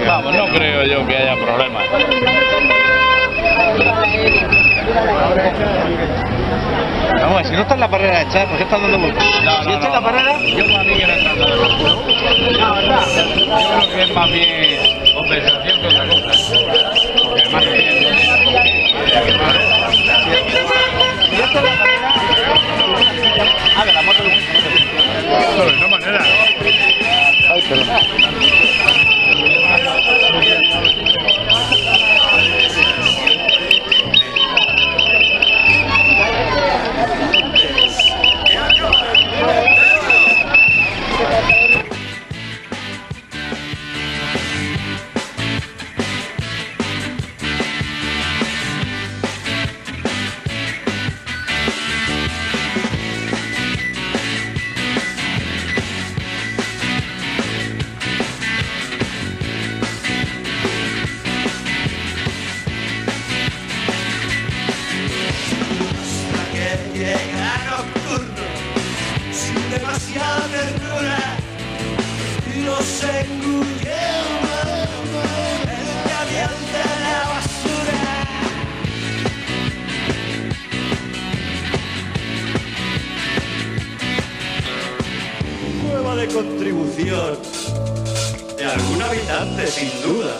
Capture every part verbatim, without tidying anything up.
Vamos, no creo yo que haya problemas. Vamos, si no está en la barrera hecha, ¿por qué están dando vueltas? No, si no, está en no, la barrera, yo para mí que no está dando vueltas. No, verdad. Yo creo que es más bien compensación que otra cosa. Porque además no tiene no tiene por qué. si está en la barrera, ah, de la moto de de todas maneras. Ay, perdón. Llega nocturno, sin demasiada ternura, y nos engulle el camión de la basura. Prueba de contribución de algún habitante, sin duda.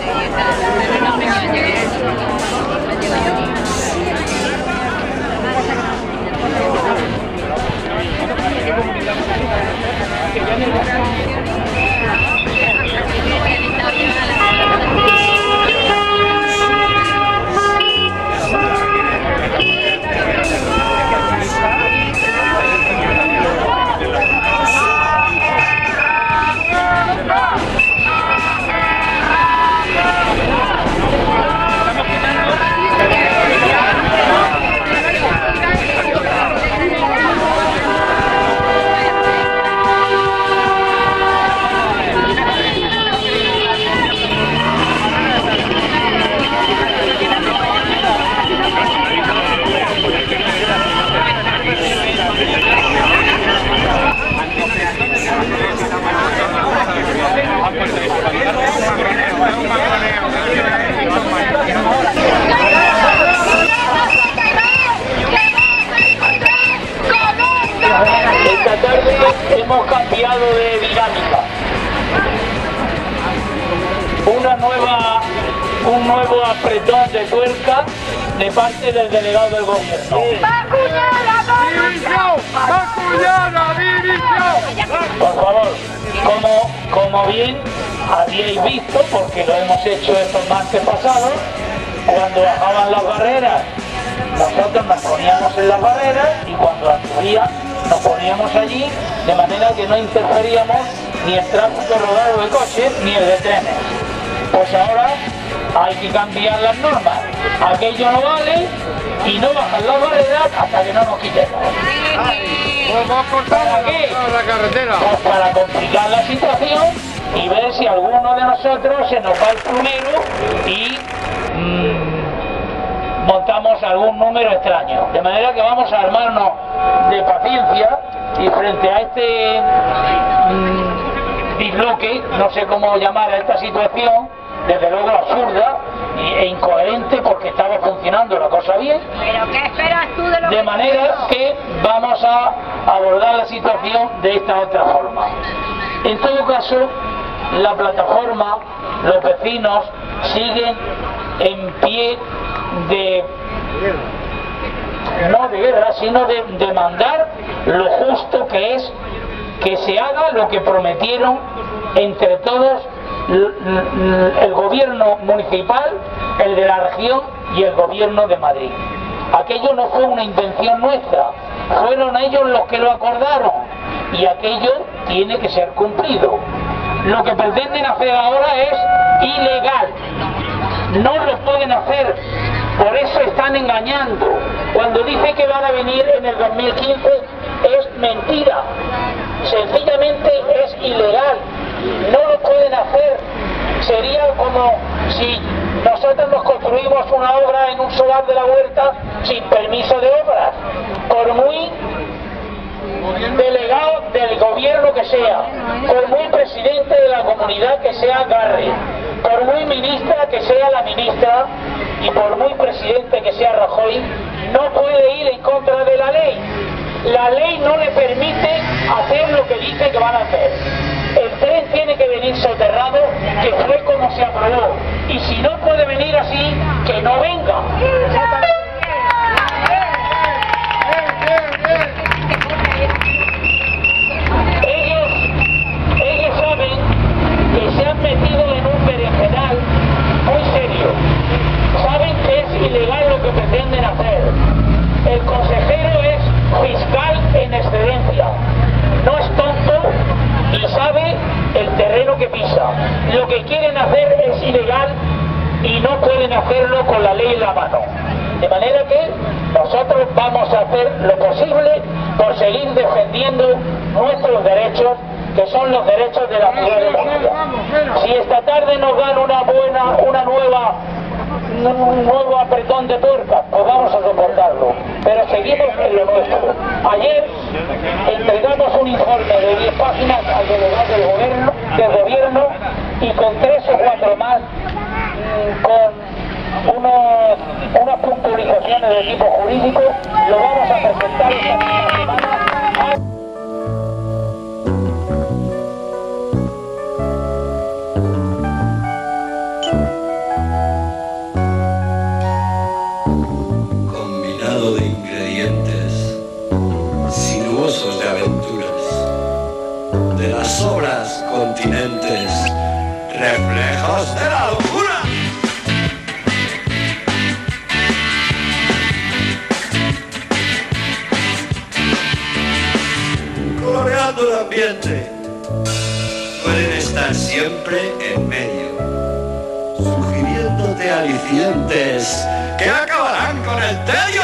Esta tarde hemos cambiado de dinámica. Una nueva, un nuevo apretón de tuerca de parte del delegado del gobierno. Por favor, como, como bien habíais visto, porque lo hemos hecho estos martes pasados, cuando bajaban las barreras, nosotros nos poníamos en las barreras y cuando las subían nos poníamos allí, de manera que no interferíamos ni el tráfico rodado de coches ni el de trenes. Pues ahora hay que cambiar las normas. Aquello no vale y no bajan las barreras hasta que no nos quitemos. ¿Para qué? Pues para complicar la situación y ver si alguno de nosotros se nos va el plumero y mmm, montamos algún número extraño. De manera que vamos a armarnos de paciencia y frente a este mmm, disloque, no sé cómo llamar a esta situación, desde luego absurda e incoherente porque estaba funcionando la cosa bien. ¿Pero qué esperas tú de lo De manera que vamos a abordar la situación de esta otra forma. En todo caso, la plataforma, los vecinos siguen en pie de, no de guerra, sino de demandar lo justo que es que se haga lo que prometieron entre todos el gobierno municipal, el de la región y el gobierno de Madrid. Aquello no fue una invención nuestra, fueron ellos los que lo acordaron y aquello tiene que ser cumplido. Lo que pretenden hacer ahora es ilegal, no lo pueden hacer, por eso están engañando. Cuando dice que van a venir en el dos mil quince es mentira, sencillamente es ilegal, no lo pueden hacer. Sería como si nosotros nos construimos una obra en un solar de la huerta sin permiso de obras, por muy delegado del gobierno que sea, por muy presidente de la comunidad que sea Garre. por muy ministra que sea la ministra y por muy presidente que sea Rajoy, no puede ir en contra de la ley. La ley no le permite hacer lo que dice que van a hacer. El tren tiene que venir soterrado, que fue como se aprobó. Y si no puede venir así, que no venga. Ellos, ellos saben que se han metido en un berenjenal muy serio. Saben que es ilegal lo que pretenden hacer. El consejero es fiscal en excedencia. No es tonto y sabe el terreno que pisa. Lo que quieren hacer es ilegal y no pueden hacerlo con la ley en la mano. De manera que nosotros vamos a hacer lo posible por seguir defendiendo nuestros derechos, que son los derechos de la ciudad de Murcia. Si esta tarde nos dan una buena, una nueva, un nuevo apretón de tuerca, pues vamos a soportarlo. Pero seguimos en lo nuestro. Ayer entregamos un informe de diez páginas al delegado del gobierno, del gobierno y con tres o cuatro más, con unos, unas puntualizaciones de tipo jurídico, lo vamos a presentar esta misma semana. Combinado de ingredientes sinuosos de aventuras, de las obras continentes, reflejos de la locura. Coloreando el ambiente, pueden estar siempre en medio, sugiriéndote alicientes que acabarán con el tedio.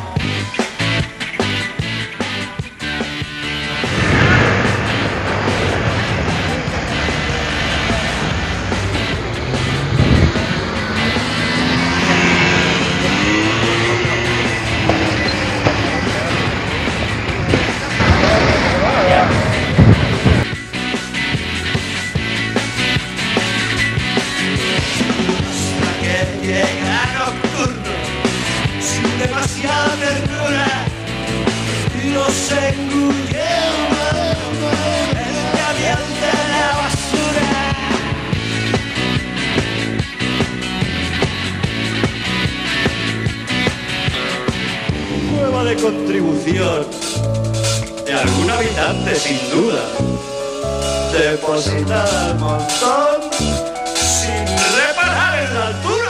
De contribución de algún habitante, sin duda, depositada al montón sin reparar en la altura.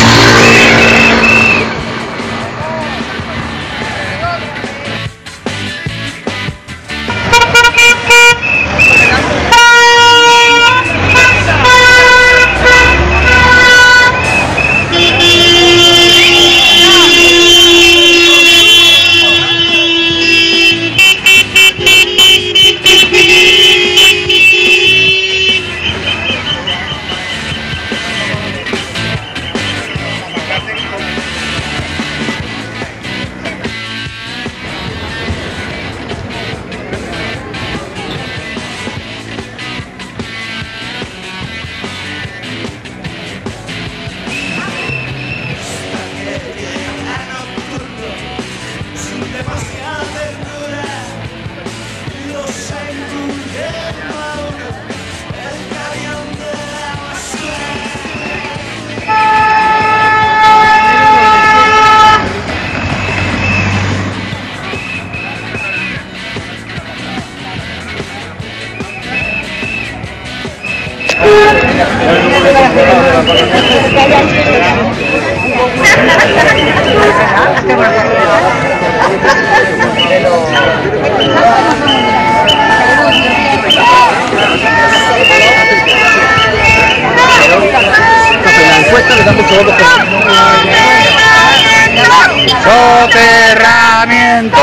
¡Soterramiento!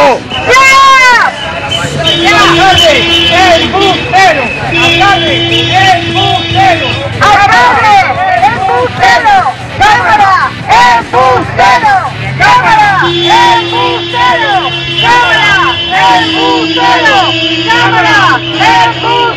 ¡El bustero! ¡Alcalde! ¡El bustero! ¡Alcalde! ¡El bustero! ¡Cámara! ¡El bustero! ¡Cámara! ¡El bustero! ¡Cámara! ¡El bustero! ¡Cámara! ¡El bustero!